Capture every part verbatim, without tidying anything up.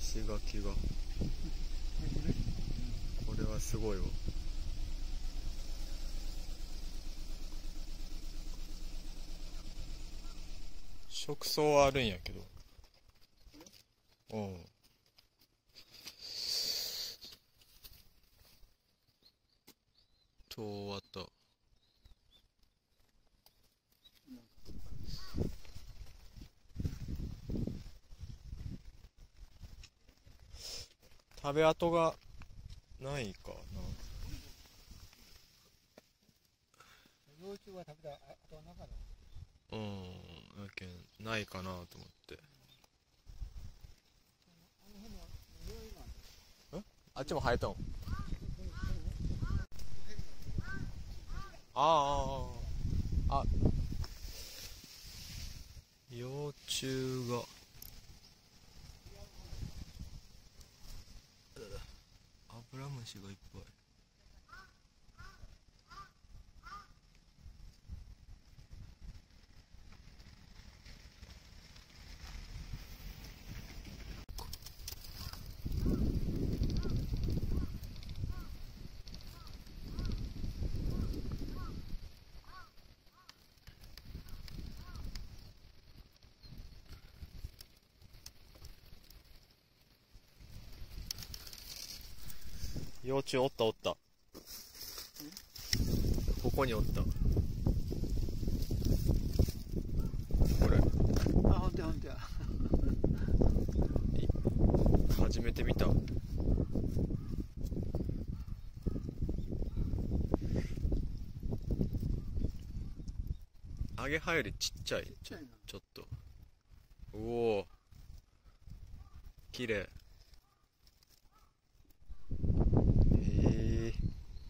石垣が、これはすごいわ。食草はあるんやけど、うん。と終わった。食べ跡がないかな。 幼虫は食べた後はなかった。 うん、やけんないかなと思って。んあっちも生えたん。ああああ、幼虫がアブラムシがいっぱい。幼虫おったおった。ここにおった。これ。 あ、ほんとやほんとや。 初めて見た。アゲハよりちっちゃい。 ちっちゃいな。 ちょっと。おお。綺麗。へえ。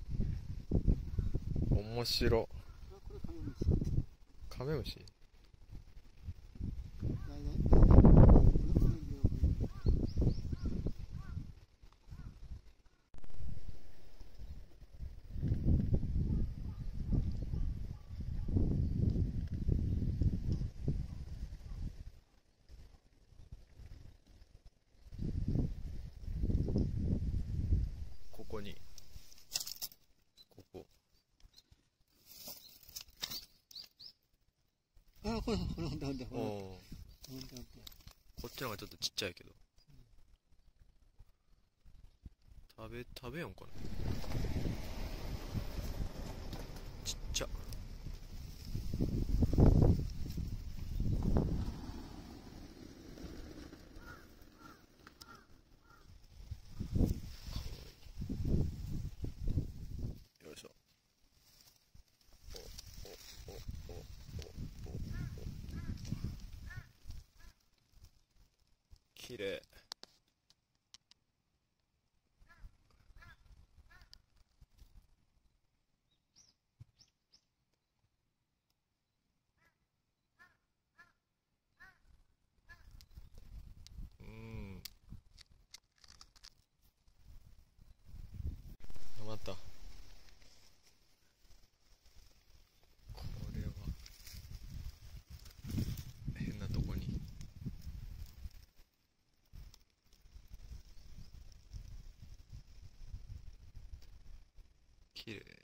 面白。 これカメムシ。 カメムシ。ここに。ここ。 あ、これ、ほら、ほんとほんと。 おお。 ほんとほんと。 こっちの方がちょっとちっちゃいけど。食べ、食べよんかな。ちっちゃ。よいしょ。おおおおおおお。きれい。うん。また。これは変なとこに。きれい。